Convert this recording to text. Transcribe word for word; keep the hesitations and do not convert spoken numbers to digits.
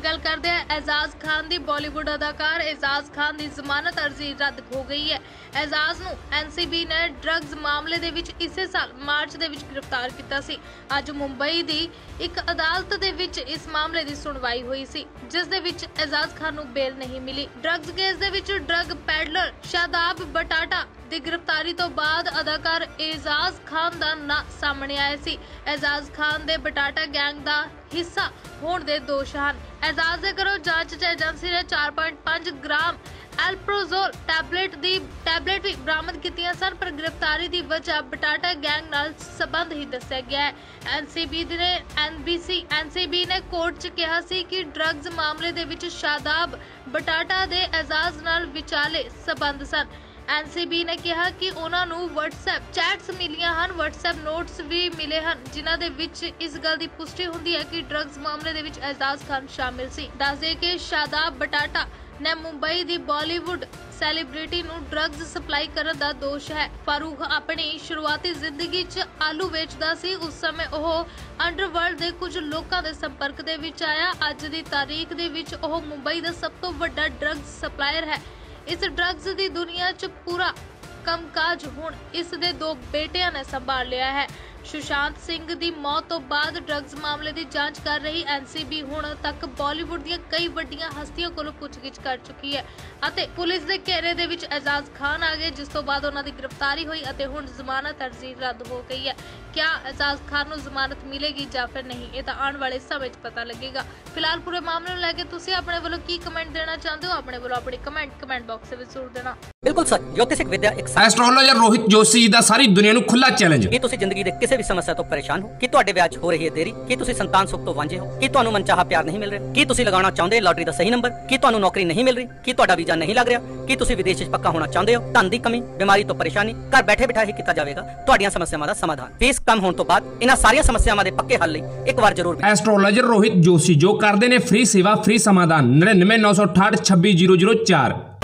गल करते हैं एजाज खान की। बॉलीवुड अदाकार एजाज खान की जमानत अर्जी रद्द हो गई है। एजाज नूं एनसीबी ने ड्रग्स मामले दे विच इसे साल मार्च दे विच गिरफ्तार किया सी। अज मुंबई की एक अदालत दे विच इस मामले की सुनवाई हुई सी, जिस दे विच एजाज खान नूं बेल नहीं मिली। ड्रग्स केस दे विच ड्रग पैडलर शादाब बटाटा ਦੀ गिरफ्तारी तो बाद अदाकार एजाज खान का नाम सामने आया सी। एजाज खान दे बटाटा गैंग का हिस्सा होने दे दोष हैं। एजाज दे घरों जांच च एजेंसी ने चार पॉइंट पांच ग्राम एल्प्रोजोल टैबलेट दी टैबलेट भी बरामद कीतियां सन, पर गिरफ्तारी की वजह बटाटा गैंग नाल संबंध ही दस्सिया गया है। एनसीबी ने एनबीसी एनसीबी ने कोर्ट च कहा सी कि ड्रग्स मामले दे विच शादाब बटाटा दे एजाज नाल विचाले संबंध सन। एनसीबी ने कहा कि उन्होंने व्हाट्सएप चैट्स मिलियां हैं, व्हाट्सएप नोट्स भी मिले हैं, जिन्हां दे विच इस गल की पुष्टि होंदी है कि ड्रग्स मामले दे विच एजाज खान शामिल सी। दस दे कि शादाब बटाटा ने मुंबई दी बॉलीवुड सैलीब्रिटी नूं ड्रग्स सप्लाई करन दा दोष है। फारूक अपनी शुरुआती जिंदगी च आलू वेचदा सी। उस समय ओह अंडरवर्ल्ड दे कुछ लोकां दे संपर्क दे विच आया। अज दी तारीख दे विच ओह मुंबई दा सब तो वड्डा ड्रग्स सप्लायर है। इस ड्रग्स की दुनिया च पूरा कामकाज हुण इस दे दो बेटियां ने संभाल लिया है। सुशांत सिंह की मौत तो बाद ड्रग्स मामले की जांच कर रही एनसीबी हुण तक बॉलीवुड दी कई वड्डियां हस्तियों कोलों पुछगिछ कर चुकी है अते पुलिस के घेरे दे विच एजाज खान आ गए, जिस तो बाद उन्हां दी गिरफ्तारी हुई अते हुण जमानत अर्जी रद्द हो गई है। क्या एजाज खान नूं जमानत मिलेगी या फिर नहीं, ये तो आने वाले समय पता लगेगा। फिलहाल पूरे मामले नूं लैके तुसीं अपने वालों की कमेंट देना चाहते हो, अपने वालों अपनी कमेंट कमेंट बॉक्स में जरूर देना। बिल्कुल सच ज्योतिषिक विद्या एक एस्ट्रोलॉजर रोहित जोशी जी दा सारी दुनिया नूं खुला चैलेंज। ਕੀ ਤੁਸੀਂ ਜ਼ਿੰਦਗੀ ਦੇ ਕਿਸੇ ਵੀ ਸਮੱਸਿਆ ਤੋਂ ਪਰੇਸ਼ਾਨ ਹੋ? ਕੀ ਤੁਹਾਡੇ ਵਿਆਹ 'ਚ ਹੋ ਰਹੀ ਹੈ ਦੇਰੀ? ਕੀ ਤੁਸੀਂ ਸੰਤਾਨ ਸੁੱਖ ਤੋਂ ਵਾਂਝੇ ਹੋ? ਕੀ ਤੁਹਾਨੂੰ ਮਨਚਾਹਾ ਪਿਆਰ ਨਹੀਂ ਮਿਲ ਰਿਹਾ? ਕੀ ਤੁਸੀਂ ਲਗਾਉਣਾ ਚਾਹੁੰਦੇ ਲਾਟਰੀ ਦਾ ਸਹੀ ਨੰਬਰ? ਕੀ ਤੁਹਾਨੂੰ ਨੌਕਰੀ ਨਹੀਂ ਮਿਲ ਰਹੀ? ਕੀ ਤੁਹਾਡਾ ਵੀਜ਼ਾ ਨਹੀਂ ਲੱਗ ਰਿਹਾ? ਕੀ ਤੁਸੀਂ ਵਿਦੇਸ਼ 'ਚ ਪੱਕਾ ਹੋਣਾ ਚਾਹੁੰਦੇ ਹੋ? ਧਨ ਦੀ ਕਮੀ, ਬਿਮਾਰੀ ਤੋਂ ਪਰੇਸ਼ਾਨੀ, ਘਰ ਬੈਠੇ ਬਿਠਾਏ ਹੀ ਕੀਤਾ ਜਾਵੇਗਾ ਤੁਹਾਡੀਆਂ ਸਮੱਸਿਆਵਾਂ ਦਾ ਸਮਾਧਾਨ। ਫੀਸ ਕਮ ਹੋਣ ਤੋਂ ਬਾਅਦ ਇਹਨਾਂ ਸਾਰੀਆਂ ਸਮੱਸਿਆਵਾਂ ਦੇ ਪੱਕੇ ਹੱਲ ਲਈ ਇੱਕ ਵਾਰ ਜ਼ਰੂਰ एस्ट्रोलॉजर रोहित जोशी जो करते हैं फ्री सेवा फ्री समाधान नड़िनवे नौ सौ अठाहठ छब्बीस जीरो जीरो चार।